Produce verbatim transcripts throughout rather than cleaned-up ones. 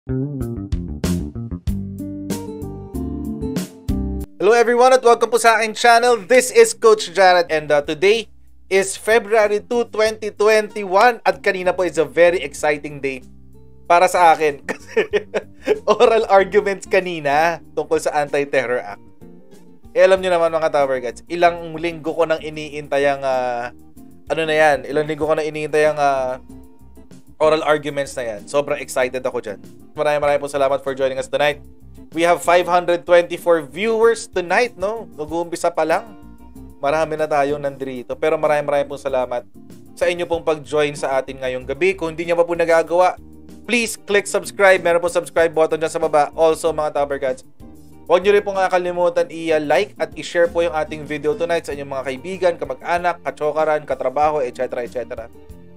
Hello everyone at welcome po sa aking channel. This is Coach Jared and uh, today is February second, twenty twenty-one at kanina po is a very exciting day para sa akin kasi oral arguments kanina tungkol sa Anti-Terror Act. Eh, alam nyo naman mga Tower Gods, ilang linggo ko nang iniintay ang uh, ano na yan, ilang linggo ko nang iniintay ang uh, oral arguments na yan. Sobrang excited ako dyan. Maraming maraming po salamat for joining us tonight. We have five hundred twenty-four viewers tonight, no? Nag-uumpisa pa lang. Marami na tayong nandito. Pero maraming maraming po salamat sa inyo pong pag-join sa atin ngayong gabi. Kung hindi nyo pa po nagagawa, please click subscribe. Meron po subscribe button dyan sa baba. Also, mga Tower Gods, huwag nyo rin po kakalimutan i-like at i-share po yung ating video tonight sa inyong mga kaibigan, kamag-anak, kachokaran, katrabaho, et cetera et cetera.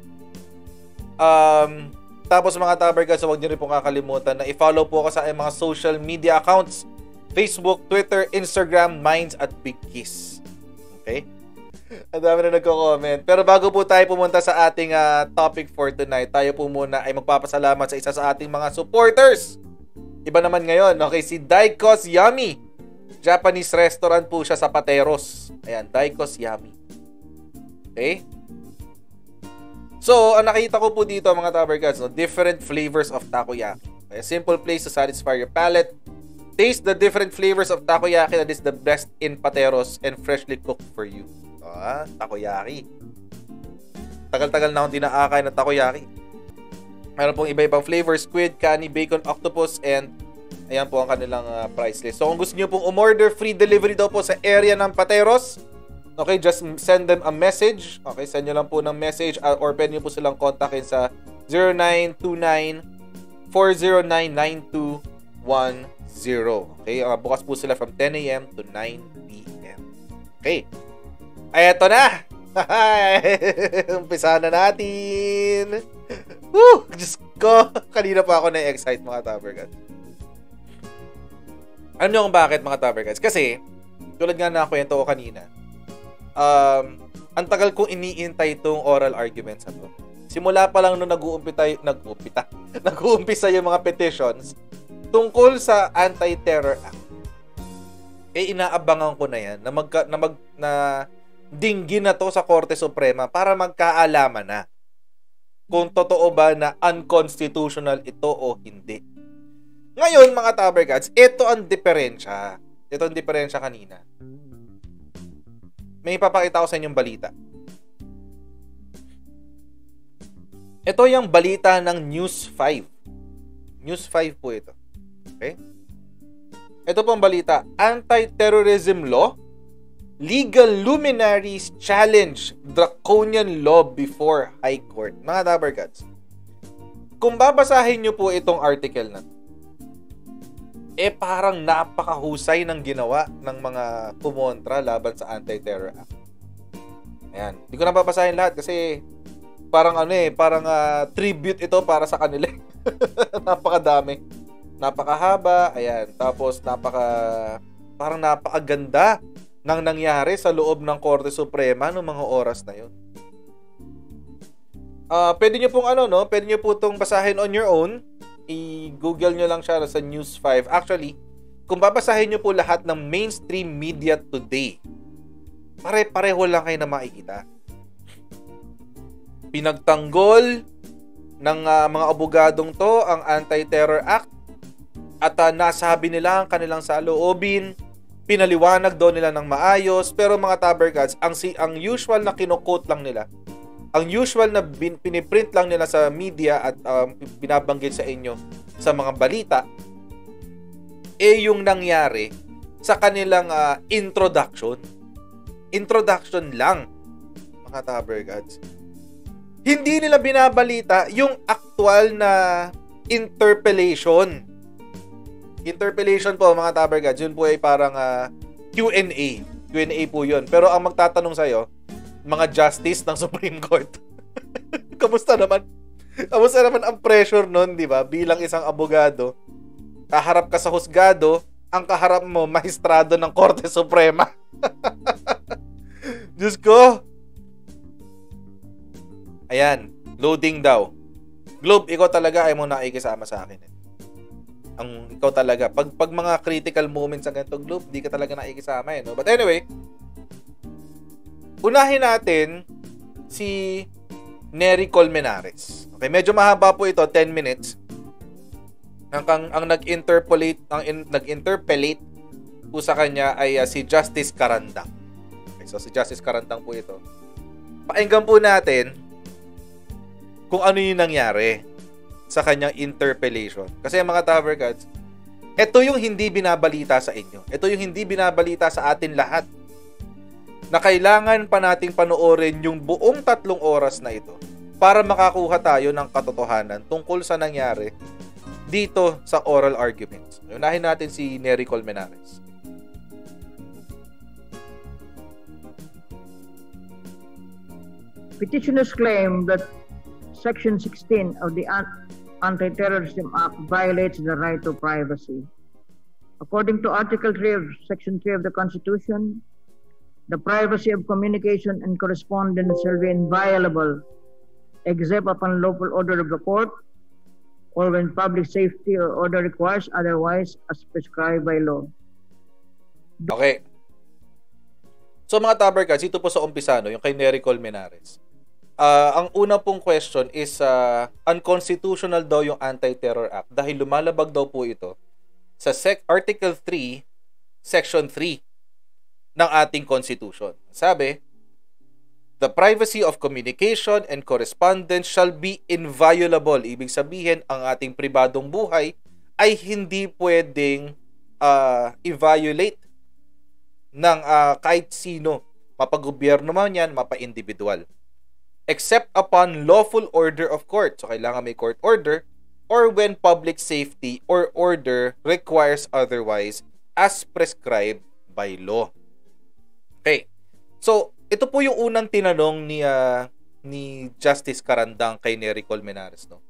Um... Tapos mga Tower Gods, huwag niyo rin po kakalimutan na i-follow po ako sa mga social media accounts. Facebook, Twitter, Instagram, Minds at Big Kiss. Okay? Ang dami na nagko-comment. Pero bago po tayo pumunta sa ating uh, topic for tonight, tayo po muna ay magpapasalamat sa isa sa ating mga supporters. Iba naman ngayon, okay? Si Daikos Yummy. Japanese restaurant po siya sa Pateros. Ayan, Daikos Yummy. Okay? So, ang nakita ko po dito mga Tower Gods, no, different flavors of takoyaki. A simple place to satisfy your palate. Taste the different flavors of takoyaki that is the best in Pateros and freshly cooked for you. Ah, takoyaki. Tagal-tagal na akong dinaakay ng takoyaki. Meron pong iba-ibang flavors, squid, kani, bacon, octopus, and ayan po ang kanilang uh, price list. So, kung gusto nyo pong umorder, free delivery daw po sa area ng Pateros. Okay, just send them a message. Okay, send nyo lang po ng message uh, or pwede nyo po silang kontakin sa zero nine two nine, four zero nine, nine two one zero. Okay, uh, bukas po sila from ten a.m. to nine p.m. Okay. Ay, eto na! Umpisa na natin! Woo! Diyos ko! Kanina pa ako na-excite mga Tower Gods. Ano nyo kung bakit mga Tower Gods? Kasi, tulad nga na kwento ko kanina, Um, ang tagal kong iniintay itong oral arguments na to. Simula pa lang nung nag-uumpita, nag-uumpita, nag-uumpisa yung mga petitions tungkol sa Anti-Terror Act. Eh, inaabangan ko na yan na, magka, na, mag, na dinggin na to sa Korte Suprema para magkaalaman na kung totoo ba na unconstitutional ito o hindi. Ngayon, mga Tower Gods, ito ang diferensya. Ito ang diferensya kanina. May ipapakita ko sa inyong balita. Ito yung balita ng News five. News five po ito. Okay? Ito po ang balita. Anti-terrorism law. Legal luminaries challenge draconian law before High Court. Mga Tower Gods, kung babasahin nyo po itong article na to, eh parang napakahusay ng ginawa ng mga pumontra laban sa Anti-Terror Act. Ayan. Hindi ko na babasahin lahat kasi parang ano eh, parang uh, tribute ito para sa kanila. Napakadami. Napakahaba. Ayan. Tapos napaka parang napakaganda ng nangyari sa loob ng Korte Suprema noong mga oras na yun. Uh, pwede nyo pong ano, no? Pwede nyo po itong basahin on your own. I-google nyo lang siya sa News five. Actually, kung babasahin nyo po lahat ng mainstream media today, pare-pareho lang kayo na makikita. Pinagtanggol ng uh, mga abogadong to ang Anti-Terror Act at uh, nasabi nila ang kanilang saloobin, pinaliwanag daw nila ng maayos, pero mga Tower Gods, ang, si, ang usual na kino-quote lang nila, ang usual na bin, piniprint lang nila sa media at um, binabanggit sa inyo sa mga balita, eh yung nangyari sa kanilang uh, introduction. Introduction lang, mga Tower Gods. Hindi nila binabalita yung actual na interpellation. Interpellation po, mga Tower Gods, yun po ay parang uh, Q and A. Q and A po yun. Pero ang magtatanong sa'yo, mga justice ng Supreme Court. Kamusta naman? Kamusta naman ang pressure nun, di ba? Bilang isang abogado, kaharap ka sa husgado, ang kaharap mo, maestrado ng Korte Suprema. Diyos ko! Ayan, loading daw. Globe, ikaw talaga ay mo nakikisama sa akin. Eh. Ang ikaw talaga. Pag, pag mga critical moments sa ganitong group, di ka talaga nakikisama eh. No? But anyway, unahin natin si Nery Colmenares. Okay, medyo mahaba po ito, ten minutes. Ang, ang, ang nag-interpolate, ang in, nag-interpellate po sa kanya ay uh, si Justice Carandang. Okay, so si Justice Carandang po ito. Pakinggan po natin kung ano yung nangyari sa kanyang interpellation. Kasi mga Tower Gods, ito yung hindi binabalita sa inyo. Ito yung hindi binabalita sa atin lahat. Na kailangan pa nating panoorin yung buong tatlong oras na ito para makakuha tayo ng katotohanan tungkol sa nangyari dito sa oral arguments. Unahin natin si Nery Colmenares. Petitioners claim that Section sixteen of the Anti-Terrorism Act violates the right to privacy. According to Article three of Section three of the Constitution, the privacy of communication and correspondence shall be inviolable except upon lawful order of the court or when public safety or order requires otherwise as prescribed by law. Okay. So mga Tabercats, ito po sa umpisa, no, yung kay Nery Colmenares. Uh, ang una pong question is uh, unconstitutional daw yung Anti-Terror Act dahil lumalabag daw po ito sa Sec- Article three, Section three ng ating Constitution. Sabi, the privacy of communication and correspondence shall be inviolable. Ibig sabihin, ang ating pribadong buhay ay hindi pwedeng uh, i-violate ng uh, kahit sino. Mapagobyerno man yan, mapa-individual. Except upon lawful order of court. So, kailangan may court order or when public safety or order requires otherwise as prescribed by law. Okay. So, ito po yung unang tinanong ni uh, ni Justice Carandang kay Nery Colmenares, no.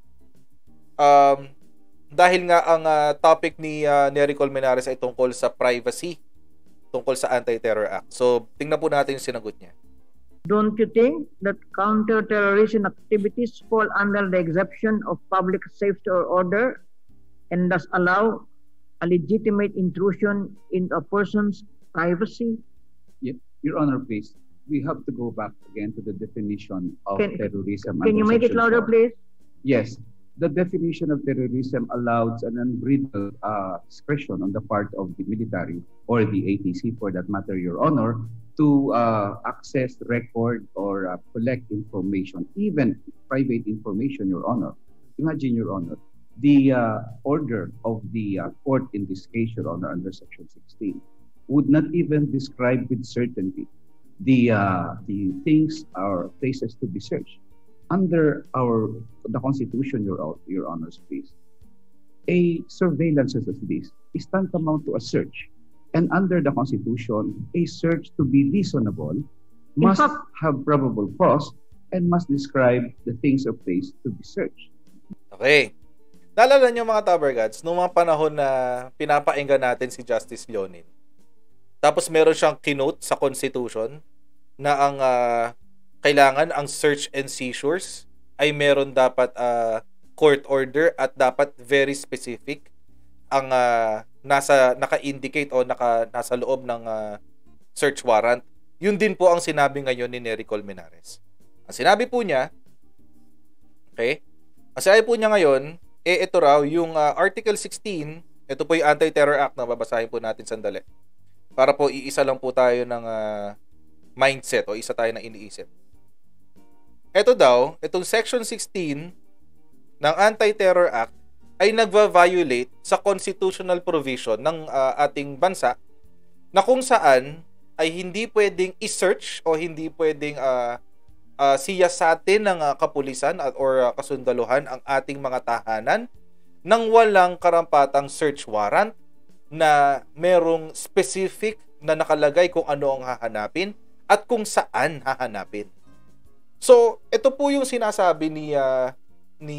Um dahil nga ang uh, topic ni uh, Nery Colmenares ay tungkol sa privacy, tungkol sa Anti-Terror Act. So, tingnan po natin yung sinagot niya. Don't you think that counter-terrorism activities fall under the exception of public safety or order and thus allow a legitimate intrusion into a person's privacy? Yeah, Your Honor, please. We have to go back again to the definition of Can- terrorism. Can you make it louder, please? Yes. The definition of terrorism allows an unbridled uh, discretion on the part of the military or the A T C, for that matter, Your Honor, to uh, access, record, or uh, collect information, even private information, Your Honor. Imagine, Your Honor, the uh, order of the uh, court in this case, Your Honor, under Section sixteen, would not even describe with certainty the uh, the things or places to be searched. Under our the Constitution, Your, Your Honors, please, a surveillance such as this is tantamount to a search. And under the Constitution, a search to be reasonable must fact, have probable cause and must describe the things or place to be searched. Okay. Naalala niyo mga Tabercats, noong mga panahon na pinapainggan natin si Justice Leonin, tapos meron siyang kinote sa Constitution na ang uh, kailangan ang search and seizures ay meron dapat uh, court order at dapat very specific ang uh, nasa naka-indicate o naka nasa loob ng uh, search warrant. Yun din po ang sinabi ngayon ni Nery Colmenares. Ang sinabi po niya, okay? Ang sinabi po niya ngayon, eh ito raw yung uh, Article sixteen, ito po yung Anti-Terror Act na babasahin po natin sandali. Para po iisa lang po tayo ng uh, mindset o isa tayo na iniisip. Ito daw, itong Section sixteen ng Anti-Terror Act ay nagva-violate sa constitutional provision ng uh, ating bansa na kung saan ay hindi pwedeng i-search o hindi pwedeng uh, uh, siyasatin ng uh, kapulisan at or uh, kasundaluhan ang ating mga tahanan nang walang karampatang search warrant na merong specific na nakalagay kung ano ang hahanapin at kung saan hahanapin. So, ito po yung sinasabi ni uh, ni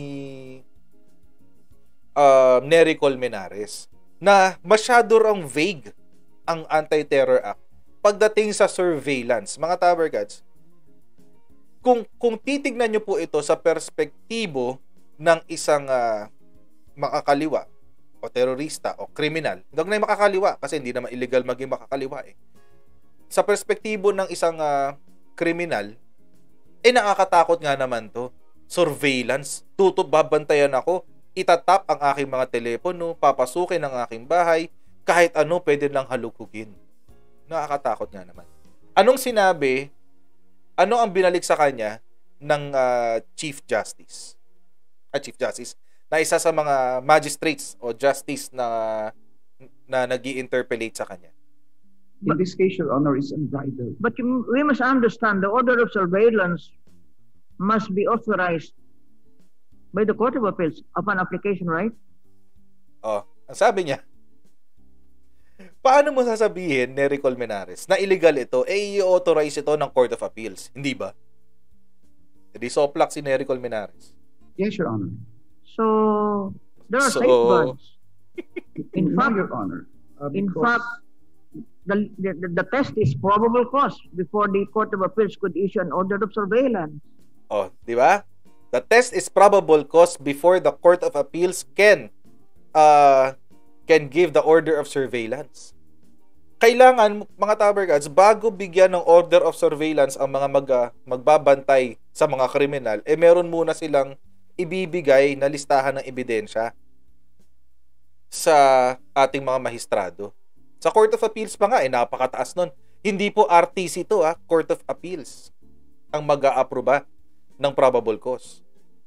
Uh, Nery Colmenares na masyado rang vague ang Anti-Terror Act pagdating sa surveillance. Mga Tabercats, kung, kung titignan nyo po ito sa perspektibo ng isang uh, makakaliwa o terorista o kriminal, huwag na yung makakaliwa kasi hindi naman illegal maging makakaliwa eh. Sa perspektibo ng isang uh, kriminal, eh nakakatakot nga naman to. Surveillance, tutup babantayan ako, itatap ang aking mga telepono, papasukin ang aking bahay, kahit ano pwede lang halugugin. Nakakatakot nga naman. Anong sinabi, ano ang binalik sa kanya ng uh, Chief Justice? Ah, Chief Justice, na isa sa mga magistrates o justice na na nag-i-interpellate sa kanya. In this case, Your Honor, is unbridled. But you, we must understand the order of surveillance must be authorized by the Court of Appeals upon application, right? Oh, ang sabi niya, paano mo sasabihin, Nery Colmenares, na illegal ito, eh i-authorize ito ng Court of Appeals, hindi ba? Hindi soplak si Nery Colmenares. Yes, Your Honor. So, there are So- safeguards. In No, fact, Your Honor. uh, in because- fact, the, the, the test is probable cause before the Court of Appeals could issue an order of surveillance. Oh, di ba? The test is probable cause before the Court of Appeals can uh, can give the order of surveillance. Kailangan, mga Tabergats, bago bigyan ng order of surveillance ang mga mag, uh, magbabantay sa mga kriminal, eh meron muna silang ibibigay na listahan ng ebidensya sa ating mga mahistrado. Sa Court of Appeals pa nga, eh napakataas nun. Hindi po R T C to, ha? Court of Appeals ang mag-a-aproba ng probable cause.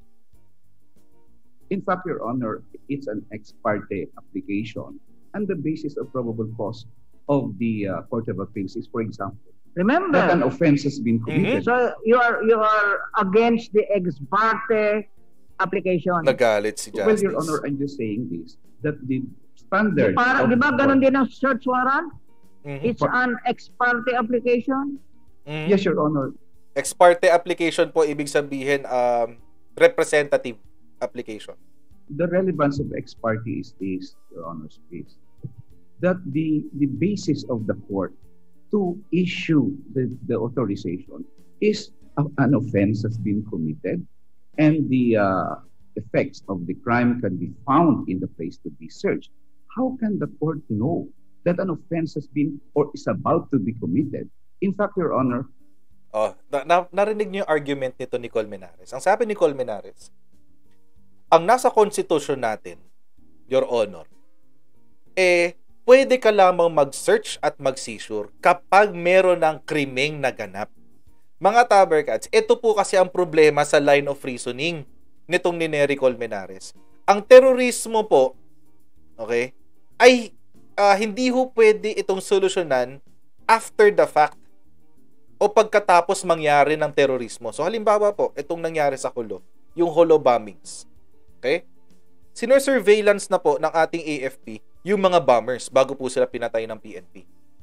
In fact, Your Honor, it's an ex parte application. And the basis of probable cause of the uh, Court of Appeals is, for example, Remember, that an offense has been committed. so you are you are against the ex parte application. Nagalit si Justice. Well, Your Honor, I'm just saying this, that the standard Para, of di ba the ganun court- din ang search warrant? Mhm. It's an ex parte application. Mhm. Yes, Your Honor. Ex parte application po, ibig sabihin um, representative application. The relevance of ex parte is this, Your Honor's case, that the the basis of the court to issue the, the authorization is a- an offense has been committed and the uh, effects of the crime can be found in the place to be searched. How can the court know that an offense has been or is about to be committed? In fact, Your Honor, Oh, na, na, narinig niyo yung argument nito ni Colmenares. Ang sabi ni Colmenares, ang nasa konstitusyon natin, Your Honor, eh, pwede ka lamang mag-search at mag-seizure kapag meron ng krimeng naganap. Mga Tabercats, ito po kasi ang problema sa line of reasoning nitong ni Nery Colmenares. Ang terorismo po, okay, ay uh, hindi ho pwede itong solusyonan after the fact o pagkatapos mangyari ng terorismo. So halimbawa po, itong nangyari sa Hulo, yung Hulo bombings. Okay? Sino-surveillance na po ng ating A F P yung mga bombers bago po sila pinatay ng P N P.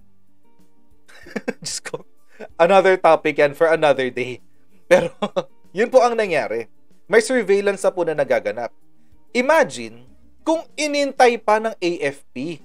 Diyos ko. Another topic yan for another day. Pero yun po ang nangyari. May surveillance na po na nagaganap. Imagine kung inintay pa ng A F P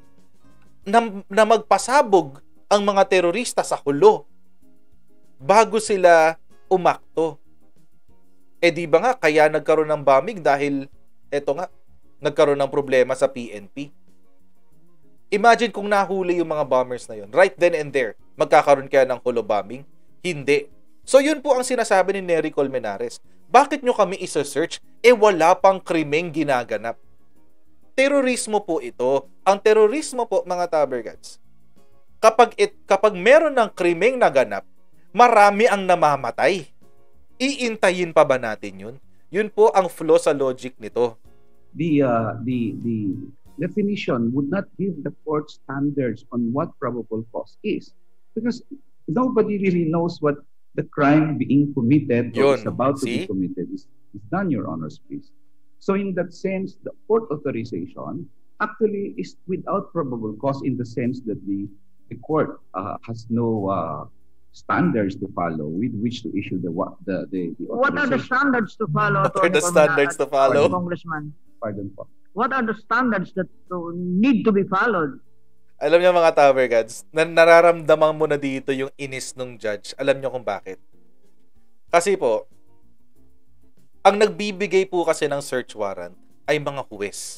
na, na magpasabog ang mga terorista sa Hulo bago sila umakto. Eh di ba nga, kaya nagkaroon ng bombing dahil, eto nga, nagkaroon ng problema sa P N P. Imagine kung nahuli yung mga bombers na yun. Right then and there, magkakaroon kaya ng Hulo bombing? Hindi. So yun po ang sinasabi ni Nery Colmenares. Bakit nyo kami isa-search? Eh wala pang krimeng ginaganap. Terorismo po ito. Ang terorismo po, mga Tabergats, kapag, it, kapag meron ng krimeng naganap, marami ang namamatay. Iintayin pa ba natin yun? Yun po ang flaw sa logic nito. the uh, the the definition would not give the court standards on what probable cause is, because nobody really knows what the crime being committed or is Yun, about to see? be committed is, is done, Your Honor's please. So in that sense, the court authorization actually is without probable cause in the sense that the the court uh, has no uh, standards to follow with which to issue the what the the, the What are the authorization. standards to follow? What are Attorney the standards to Colmenares, follow? Congressman? Pardon po. What are the standards that to, need to be followed? Alam niyo mga Tabergats, na nararamdaman mo na dito yung inis ng judge. Alam niyo kung bakit. Kasi po, ang nagbibigay po kasi ng search warrant ay mga huwes.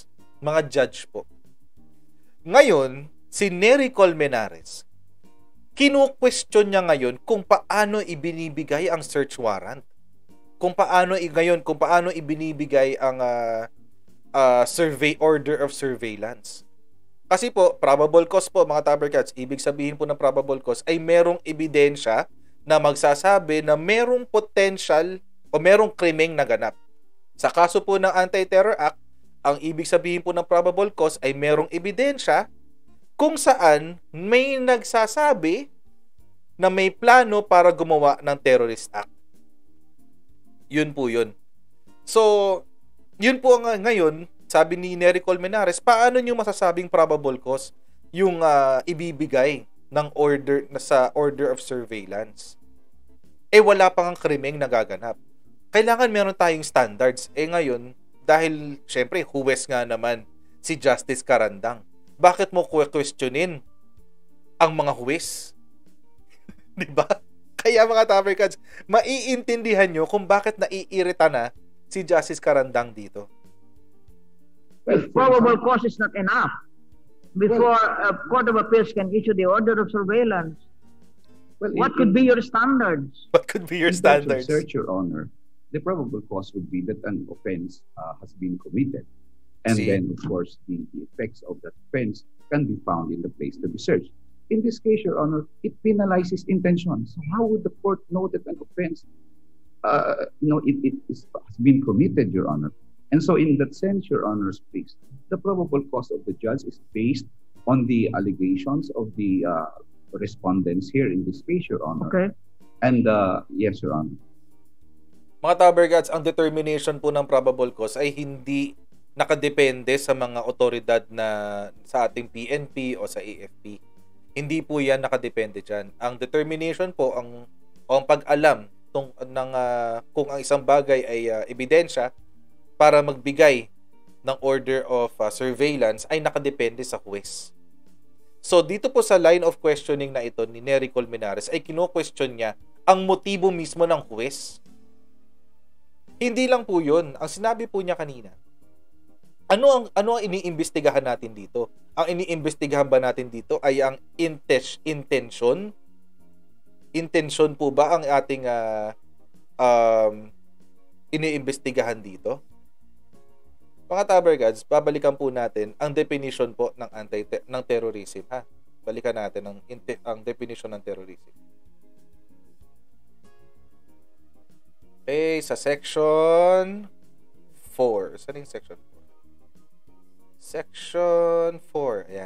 mga judge po. Ngayon, si Nery Colmenares, kinu-question niya ngayon kung paano ibinibigay ang search warrant. Kung paano ngayon, kung paano ibinibigay ang uh, uh, survey order of surveillance. Kasi po, probable cause po, mga Tabercats, ibig sabihin po ng probable cause ay merong ebidensya na magsasabi na merong potential o merong krimeng naganap. Sa kaso po ng Anti-Terror Act, ang ibig sabihin po ng probable cause ay merong ebidensya kung saan may nagsasabi na may plano para gumawa ng terrorist act. Yun po yun. So, yun po nga ngayon, sabi ni Nery Colmenares, paano nyo masasabing probable cause yung uh, ibibigay ng order sa order of surveillance? Eh, wala pang ang krimeng nagaganap. Kailangan meron tayong standards. Eh ngayon, dahil syempre, huwes nga naman si Justice Carandang. Bakit mo questionin ang mga huwes? Diba? Kaya mga Tabercats, maiintindihan nyo kung bakit naiirita na si Justice Carandang dito. Well, probable cause is not enough before a court of appeals can issue the order of surveillance. Well, what in, could be your standards? What could be your in terms standards? of search, Your Honor, the probable cause would be that an offense uh, has been committed. And See? then, of course, the, the effects of that offense can be found in the place to be searched. In this case, Your Honor, it penalizes intention. So how would the court know that an offense uh, you know, it, it is, has been committed, Your Honor? And so in that sense, Your Honor's please, the probable cause of the judge is based on the allegations of the uh, respondents here in this case, Your Honor. Okay. And uh, yes, Your Honor. Mga Tabercats, ang determination po ng probable cause ay hindi nakadepende sa mga otoridad na sa ating P N P o sa A F P. Hindi po yan nakadepende dyan. Ang determination po, ang, o ang pag-alam tung, ng, uh, kung ang isang bagay ay uh, ebidensya para magbigay ng order of uh, surveillance ay nakadepende sa huwes. So dito po sa line of questioning na ito ni Nery Colmenares ay kino-question niya ang motibo mismo ng huwes. Hindi lang po yun. Ang sinabi po niya kanina, ano ang ano ang iniimbestigahan natin dito? Ang iniimbestigahan ba natin dito ay ang intes, intention? Intention po ba ang ating uh, um, iniimbestigahan dito? Mga Tabercats, babalikan po natin ang definition po ng anti ng terrorism, ha. Balikan natin ang ang definition ng terrorism. Okay, sa section four. Saan yung section four? Section four. Ayan.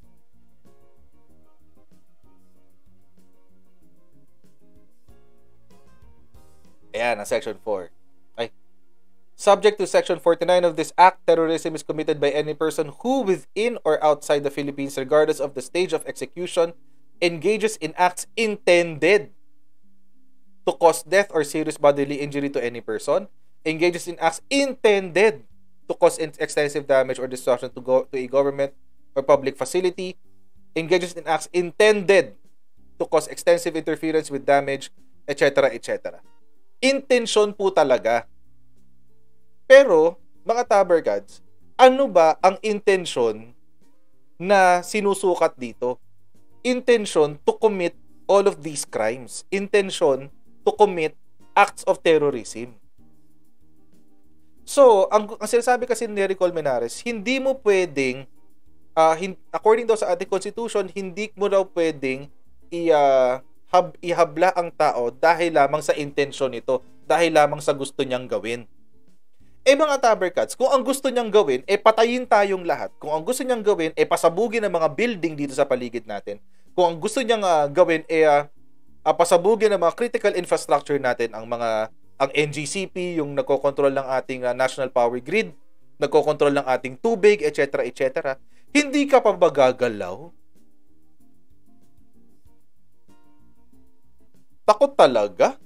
Ayan, ang section four. Ay. Subject to section forty-nine of this act, terrorism is committed by any person who, within or outside the Philippines, regardless of the stage of execution, engages in acts intended to cause death or serious bodily injury to any person, engages in acts intended to cause extensive damage or destruction to go to a government or public facility, engages in acts intended to cause extensive interference with damage, et cetera, et cetera. Intention po talaga. Pero, mga Tabercats, ano ba ang intention na sinusukat dito? Intention to commit all of these crimes. Intention to commit acts of terrorism. So, ang, ang sinasabi kasi ni Nery Colmenares, hindi mo pwedeng, uh, hin, according daw sa ating constitution, hindi mo daw pwedeng i, uh, hab, ihabla ang tao dahil lamang sa intensyon nito, dahil lamang sa gusto niyang gawin. Eh mga Tabercats, kung ang gusto niyang gawin, eh patayin tayong lahat. Kung ang gusto niyang gawin, eh pasabugin ang mga building dito sa paligid natin. Kung ang gusto niyang uh, gawin, eh uh, uh, pasabugin ang mga critical infrastructure natin, ang mga ang N G C P, yung nagkokontrol ng ating uh, national power grid, nagkokontrol ng ating tubig, et cetera, et cetera. Hindi ka pa ba gagalaw? Takot talaga?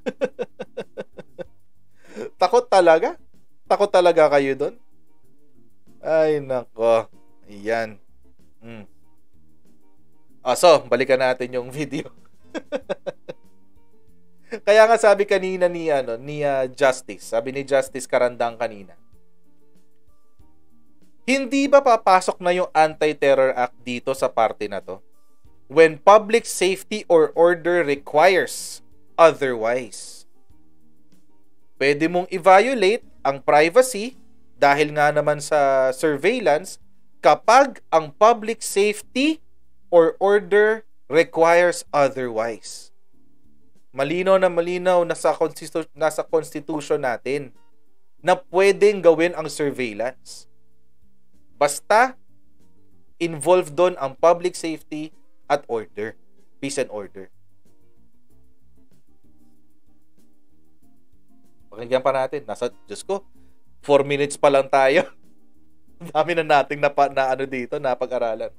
Takot talaga? Takot talaga kayo doon? Ay, nako. Ayan. Hmm. Ah, so, balikan natin yung video. Kaya nga sabi kanina ni ano ni uh, Justice, sabi ni Justice Carandang kanina. Hindi ba papasok na yung Anti-Terror Act dito sa parte na to? When public safety or order requires otherwise. Pwede mong i-violate ang privacy dahil nga naman sa surveillance kapag ang public safety or order requires otherwise. Malinaw na malinaw na sa, constitu- nasa constitution natin na pwedeng gawin ang surveillance. Basta involved doon ang public safety at order. Peace and order. Pakinggan pa natin. Nasa, Diyos ko, four minutes pa lang tayo. Dami na nating na, na ano dito, napag-aralan.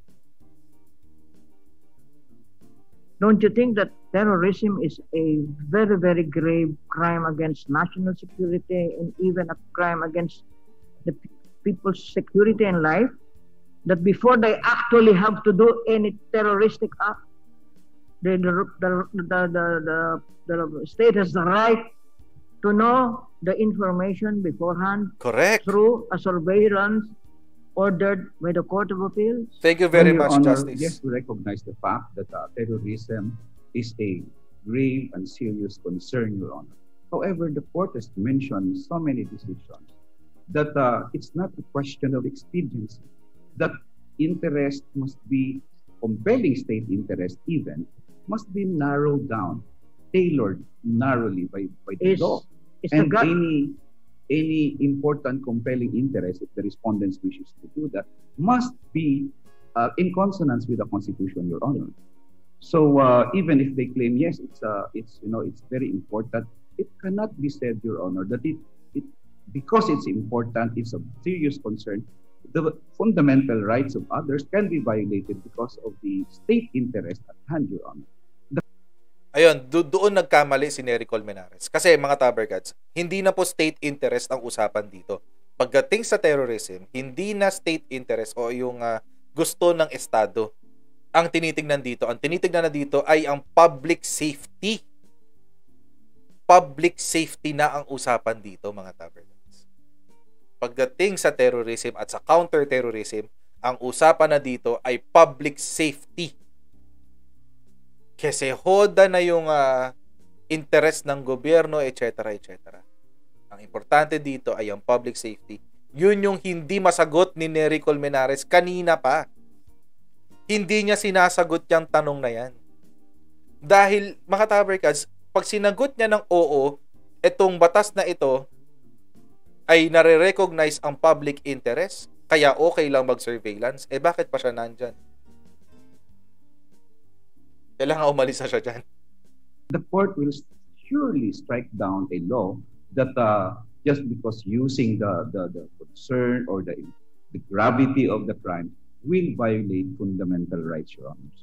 Don't you think that terrorism is a very, very grave crime against national security and even a crime against the people's security and life? That before they actually have to do any terroristic act, the, the, the, the, the, the, the state has the right to know the information beforehand. Correct. Through a surveillance ordered by the Court of Appeals. Thank you very Well, Your much, Honor, Justice. yes, we recognize the fact that uh, terrorism is a grave and serious concern, Your Honor. However, the court has mentioned so many decisions that uh, it's not a question of expediency. That interest must be, compelling state interest even, must be narrowed down, tailored narrowly by, by the Is, law. is the And gut, any any important compelling interest, if the respondents wishes to do that, must be uh, in consonance with the Constitution, Your Honor. So uh, even if they claim yes, it's uh, it's you know it's very important, it cannot be said, Your Honor, that it it because it's important, it's of serious concern. The fundamental rights of others can be violated because of the state interest at hand, Your Honor. Ayun, do- doon nagkamali si Nery Colmenares. Kasi mga Tabercats, hindi na po state interest ang usapan dito. Pagdating sa terrorism, hindi na state interest o yung uh, gusto ng Estado ang tinitingnan dito. Ang tinitingnan na dito ay ang public safety. Public safety na ang usapan dito, mga Tabercats. Pagdating sa terrorism at sa counter-terrorism, ang usapan na dito ay public safety. Kasi hoda na yung uh, interest ng gobyerno, et cetera, et cetera. Ang importante dito ay ang public safety. Yun yung hindi masagot ni Nery Colmenares kanina pa. Hindi niya sinasagot yung tanong na yan. Dahil, mga Tabercats, pag sinagot niya ng oo, itong batas na ito ay nare-recognize ang public interest, kaya okay lang mag-surveillance, eh bakit pa siya nandyan? Kailangan umalis na siya dyan. The court will surely strike down a law that uh, just because using the, the, the concern or the, the gravity of the crime will violate fundamental rights, Your Honors.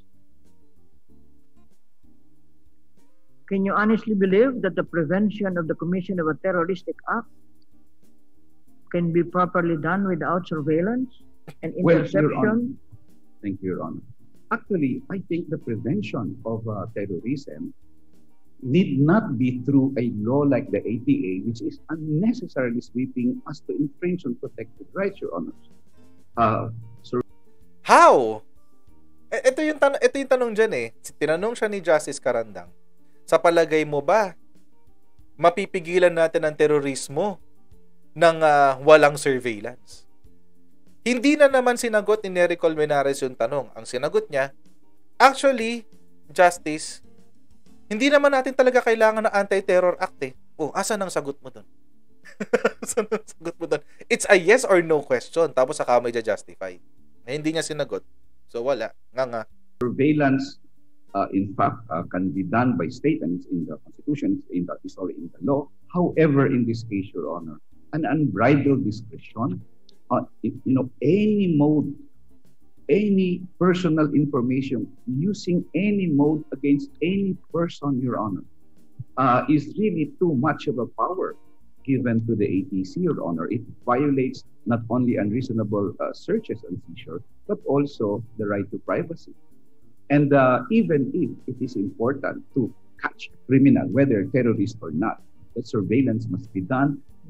can you honestly believe that the prevention of the commission of a terroristic act can be properly done without surveillance and Well, Your Honor. interception? Thank you, Your Honor. Actually, I think the prevention of uh, terrorism need not be through a law like the A T A, which is unnecessarily sweeping as to infringe on protected rights, Your Honors. Uh, so How? E- ito yung tan- ito yung tanong diyan eh. Tinanong siya ni Justice Carandang. Sa palagay mo ba mapipigilan natin ang terorismo ng uh, walang surveillance? Hindi na naman sinagot ni Nery Colmenares yung tanong. Ang sinagot niya, actually, Justice, hindi naman natin talaga kailangan ng Anti-Terror Act eh. Oh, asan ang sagot mo doon? Asan ang sagot mo doon? It's a yes or no question. Tapos saka may justify. Eh, hindi niya sinagot. So wala. Nga nga. surveillance, uh, in fact, uh, can be done by state, and it's in the Constitution, it's in the, it's already in the law. However, in this case, Your Honor, an unbridled discretion, uh, if, you know, any mode, any personal information using any mode against any person, Your Honor, uh, is really too much of a power given to the A T C, Your Honor. It violates not only unreasonable uh, searches and seizure, but also the right to privacy. And uh, even if it is important to catch a criminal, whether terrorist or not, the surveillance must be done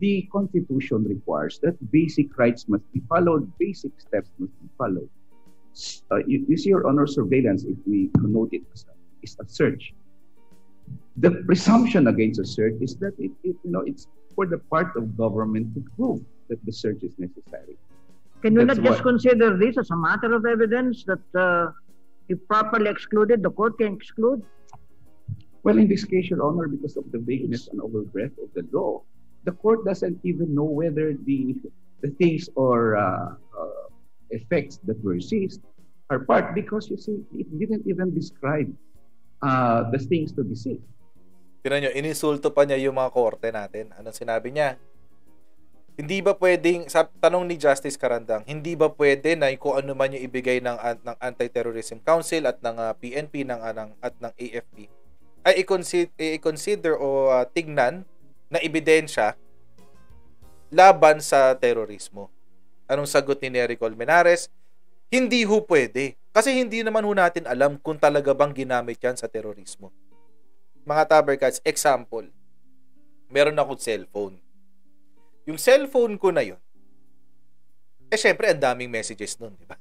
the Constitution requires that basic rights must be followed, basic steps must be followed. Uh, you, you see, Your Honor, surveillance, if we connote it as a, is a search. The presumption against a search is that it, it, you know, it's for the part of government to prove that the search is necessary. Can you That's not just what- consider this as a matter of evidence that uh, if properly excluded, the court can exclude? Well, in this case, Your Honor, because of the vagueness and overbreadth of the law, the court doesn't even know whether the the things or uh, uh, effects that were seized are part, because you see, it didn't even describe uh, the things to be seized. Tignan nyo, ininsulto pa niya yung mga korte natin. Anong sinabi niya? Hindi ba pwedeng, sa tanong ni Justice Carandang, hindi ba pwede na kung ano man yung ibigay ng, ng Anti-Terrorism Council at ng uh, P N P ng, uh, ng, at ng A F P ay i-consider, i-consider o uh, tignan na ebidensya laban sa terorismo? Anong sagot ni Nery Colmenares? Hindi ho pwede. Kasi hindi naman ho natin alam kung talaga bang ginamit yan sa terorismo. Mga Tabercats, example, meron akong cellphone. Yung cellphone ko na yun, eh syempre ang daming messages nun, di ba?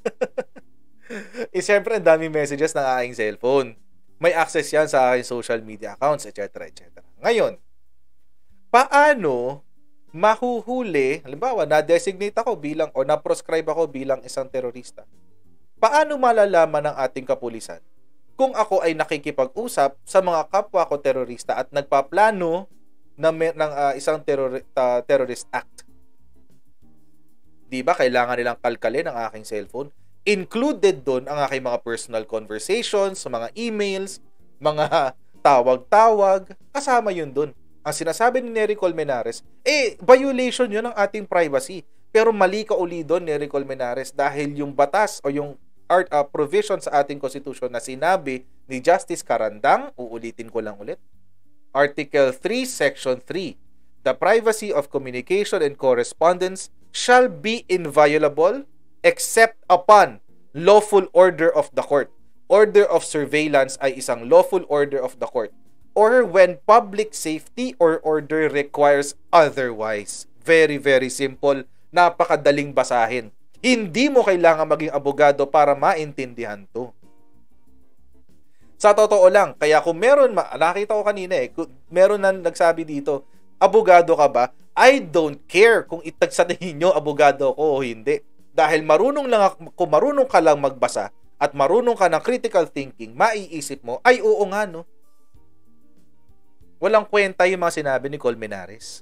eh syempre ang daming messages ng aking cellphone. May access yan sa aking social media accounts, et cetera, et cetera. Ngayon, paano mahuhuli, halimbawa, na-designate ako bilang o na-proscribe ako bilang isang terorista? Paano malalaman ng ating kapulisan kung ako ay nakikipag-usap sa mga kapwa ko terorista at nagpaplano ng, ng uh, isang terror, uh, terrorist act? Di ba kailangan nilang kalkalin ang aking cellphone? Included doon ang aking mga personal conversations, mga emails, mga tawag-tawag, kasama yun doon. Ang sinasabi ni Nery Colmenares, eh, violation yun ng ating privacy. Pero mali ka uli doon, Nery Colmenares, dahil yung batas o yung art, uh, provision sa ating constitution na sinabi ni Justice Carandang, uulitin ko lang ulit, Article three, Section three, the privacy of communication and correspondence shall be inviolable except upon lawful order of the court. Order of surveillance ay isang lawful order of the court, or when public safety or order requires otherwise. Very, very simple. Napakadaling basahin. Hindi mo kailangan maging abogado para maintindihan to. Sa totoo lang, kaya kung meron, nakita ko kanina eh, meron na nagsabi dito, abogado ka ba? I don't care kung itag sa ninyo abogado ko o hindi. Dahil marunong lang, kung marunong ka lang magbasa at marunong ka ng critical thinking, maiisip mo, ay oo nga no. Walang kwenta yung mga sinabi ni Colmenares.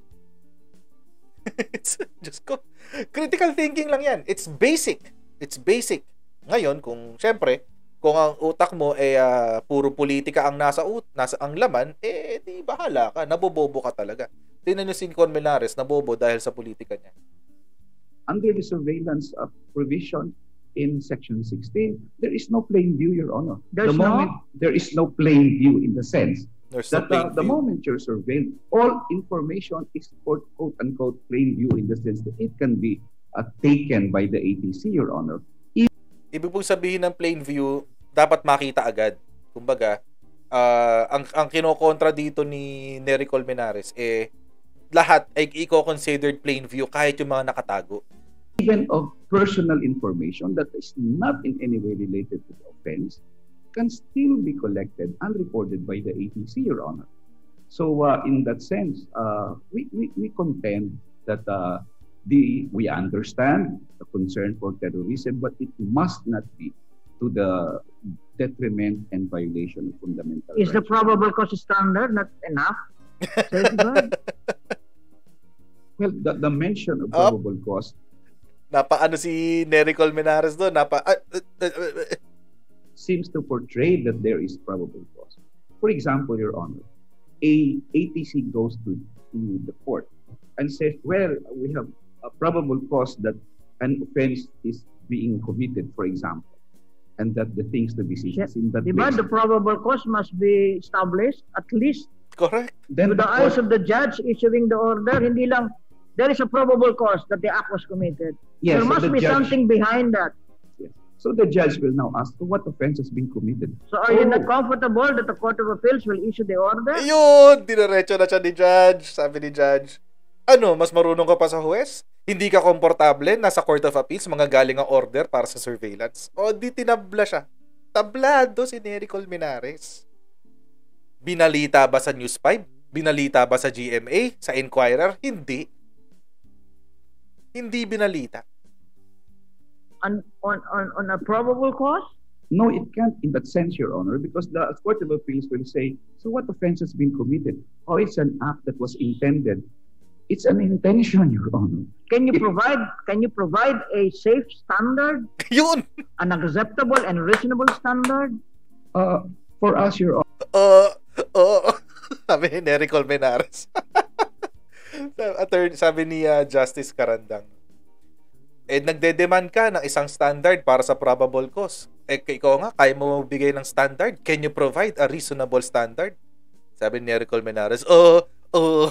Just ko. Critical thinking lang yan. It's basic. It's basic. Ngayon, kung syempre, kung ang utak mo ay eh, uh, puro politika ang nasa ut, nasa ang laman, eh di bahala ka, nabobobo ka talaga. Tingnan niyo si Colmenares, nabobo dahil sa politika niya. Under the surveillance uh, provision in Section sixteen, there is no plain view, Your Honor. There's the moment no? there is no plain view in the sense There's that no uh, the moment you're surveilled, all information is quote, quote unquote plain view in the sense that it can be uh, taken by the A T C, Your Honor. Ibig pong sabihin ng plain view, dapat makita agad. Kumbaga, uh, ang, ang kinokontra dito ni Nery Colmenares, eh, lahat ay i-considered plain view kahit yung mga nakatago. Even of personal information that is not in any way related to the offense can still be collected and reported by the A T C, Your Honor. So uh, in that sense, uh, we, we, we contend that uh, the we understand the concern for terrorism, but it must not be to the detriment and violation of fundamental Is rights. the probable cause standard not enough? Safeguard? Well, the, the mention of Up. probable cause Napa-ano si Nery Colmenares doon? Napa... Uh, uh, uh, uh, seems to portray that there is probable cause. For example, Your Honor, a A T C goes to, to the court and says, well, we have a probable cause that an offense is being committed, for example, and that the things to be seen is in that Diba, place. the probable cause must be established at least correct. Then to the the eyes court- of the judge issuing the order. Hindi lang, there is a probable cause that the act was committed. Yes, There so must the be judge- something behind that. Yes. So the judge will now ask, what offense has been committed? So are you Oh. not comfortable that the Court of Appeals will issue the order? Ayun! Dinaretso na siya ni Judge. Sabi ni Judge. Ano, mas marunong ka pa sa huwes? Hindi ka komportable, nasa Court of Appeals, mga galing ang order para sa surveillance. O di tinabla siya. Tablado si Nery Colmenares. Binalita ba sa News five? Binalita ba sa G M A? Sa Inquirer? Hindi. Hindi binalita. On, on, on, on a probable cause? No, it can't in that sense, Your Honor, because the Court of Appeals will say, so what offense has been committed? Oh, it's an act that was intended. It's an intention, Your Honor. Can you It- provide can you provide a safe standard, Yun! an acceptable and reasonable standard? Uh, for us, Your Honor, Oo. Oo. Sabi ni Nery Colmenares. Attorney, sabi ni uh, Justice Carandang, eh, nagde-demand ka ng isang standard para sa probable cause. Eh, ikaw nga, kaya mo magbigay ng standard. Can you provide a reasonable standard? Sabi ni Nery Colmenares, oo, oo.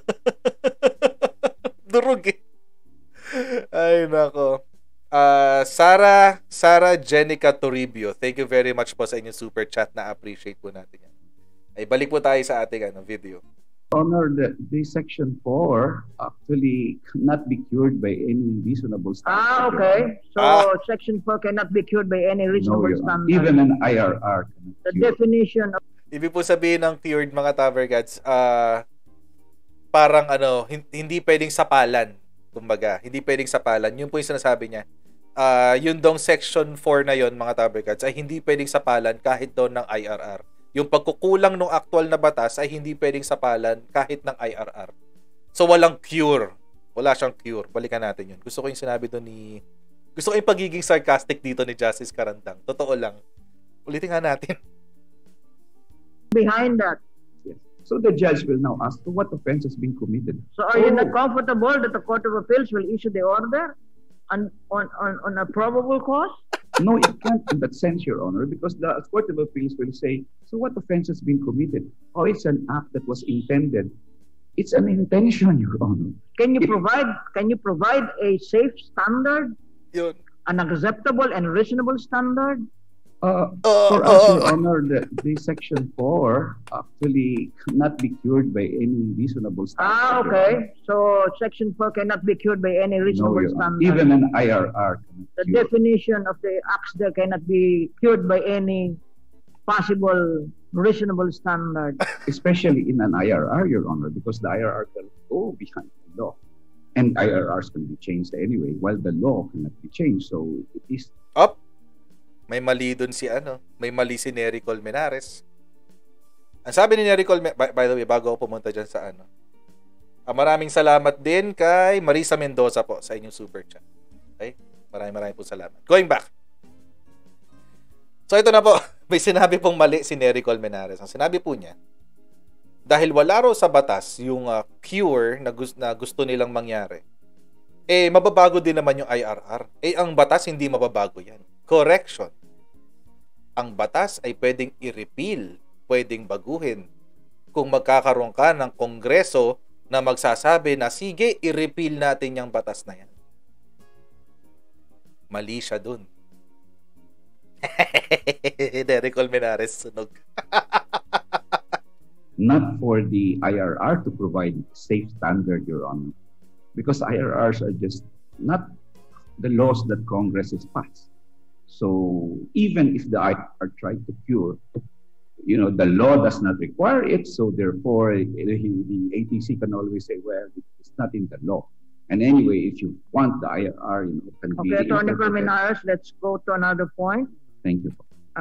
Durog eh. Ay, nako. Uh, Sarah, Sarah Jenica Toribio, thank you very much po sa inyong super chat. Na-appreciate po natin yan. Ay, balik po tayo sa ating ano, video. Honor, the, the Section four actually cannot be cured by any reasonable standard. Ah, Your Honor. okay. So Ah. Section four cannot be cured by any No, reasonable Your Honor. standard. Even an I R R cannot The cure. definition of Ibig po sabihin ng cured mga Tavergads, ah parang ano, hin- hindi pwedeng sapalan. Kumbaga, hindi pwedeng sapalan. Yun po yung sinasabi niya. Ah, yun dong section four na yun mga Tavergads ay hindi pwedeng sapalan kahit doon ng I R R. Yung pagkukulang ng actual na batas ay hindi pwedeng sapalan kahit ng I R R. So walang cure. Wala siyang cure. Balikan natin yun. Gusto ko yung sinabi doon ni... Gusto ko yung pagiging sarcastic dito ni Justice Carandang. Totoo lang. Ulitin nga natin. behind that. Yes. So the judge will now ask, so what offense has been committed? So are you Oh. not comfortable that the Court of Appeals will issue the order on on on, on a probable cause? No, it can't in that sense, Your Honor, because the Court of Appeals will say, so what offense has been committed? Oh, it's an act that was intended. It's an intention, Your Honor. Can you It- provide can you provide a safe standard, Yun. an acceptable and reasonable standard? Uh, Oh, for us, oh, Your oh. Honor, the, the Section four actually cannot be cured by any reasonable standard. Ah, Your okay. Honor. So Section four cannot be cured by any No, reasonable Your Honor. standard. Even an I R R cannot The cure. definition of the acts there cannot be cured by any possible reasonable standard. Especially in an I R R, Your Honor, because the I R R can go behind the law. And I R Rs can be changed anyway, while the law cannot be changed. So it is Up. May mali dun si ano, may mali si Nery Colmenares. Ang sabi ni Nery Colmenares, by, by the way, bago ako pumunta dyan sa ano, ah, maraming salamat din kay Marisa Mendoza po sa inyong super chat. Okay? Maraming maraming po salamat. Going back. So ito na po, may sinabi pong mali si Nery Colmenares. Ang sinabi po niya, dahil wala raw sa batas yung uh, cure na, gus- na gusto nilang mangyari, eh mababago din naman yung I R R. Eh ang batas hindi mababago yan. Correction. Ang batas ay pwedeng i-repeal, pwedeng baguhin. Kung magkakaroon ka ng kongreso na magsasabi na sige, i-repeal natin yung batas na yan. Mali siya dun. Nery Colmenares, sunog. not for the I R R to provide safe standard, Your Honor, because I R Rs are just not the laws that Congress has passed. So even if the I R R tried to cure, you know, the law does not require it. So therefore, the, the A T C can always say, well, it's not in the law. And anyway, if you want the I R R, you know, can be Okay, Attorney interpreted. Colmenares, let's go to another point. Thank you.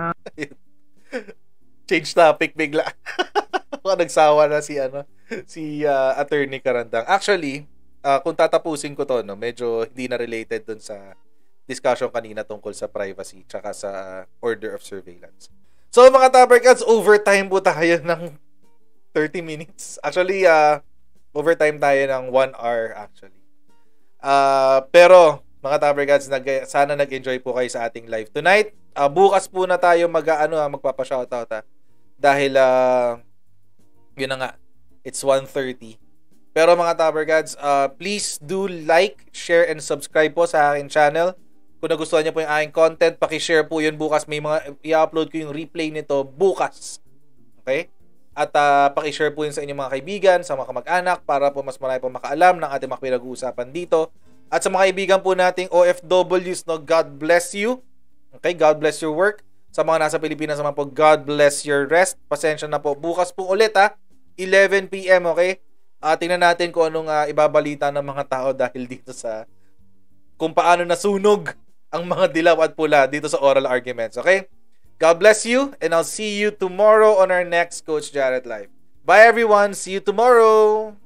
Change topic bigla. Baka nagsawa na si ano, si uh, Attorney Carandang. Actually, uh, kung tatapusin ko to, no, medyo hindi na related dun sa discussion kanina tungkol sa privacy tsaka sa order of surveillance. So mga Tabercats, overtime po tayo ng thirty minutes. Actually, uh, overtime tayo ng one hour actually. Uh, pero mga Tabercats, nag sana nag-enjoy po kayo sa ating live tonight. Uh, bukas po na tayo mag-ano, magpapa-shoutout ha. Dahil uh, yun na nga, it's one thirty. Pero mga Tabercats, uh, please do like, share, and subscribe po sa aking channel. Kung nagustuhan niyo po yung aking content, paki-share po yun bukas. May mga i-upload ko yung replay nito bukas. Okay? At uh, paki-share po yun sa inyong mga kaibigan, sa mga kamag-anak, para po mas marami po makaalam ng ating mga pinag-uusapan dito. At sa mga kaibigan po nating O F Ws, no, God bless you. Okay, God bless your work. Sa mga nasa Pilipinas naman po, God bless your rest. Pasensya na po. Bukas po ulit ha, eleven p.m. okay? Uh, tingnan natin kung anong uh, ibabalita ng mga tao dahil dito sa kung paano nasunog ang mga dilaw at pula dito sa oral arguments, okay? God bless you, and I'll see you tomorrow on our next Coach Jarrett Live. Bye everyone, see you tomorrow!